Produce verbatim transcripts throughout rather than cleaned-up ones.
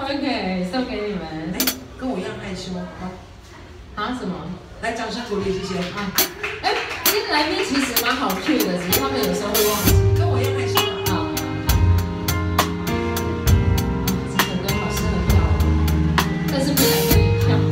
OK， 送给你们。 哎，跟我一样害羞啊？ 啊？什么？ 来，掌声鼓励，谢谢啊！ 哎，今天来宾其实蛮好Q的，只是他们有时候会忘记。 跟我一样害羞啊。这首歌好适合跳，但是不来可以跳。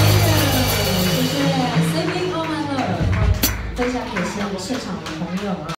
分享给现现场的朋友啊。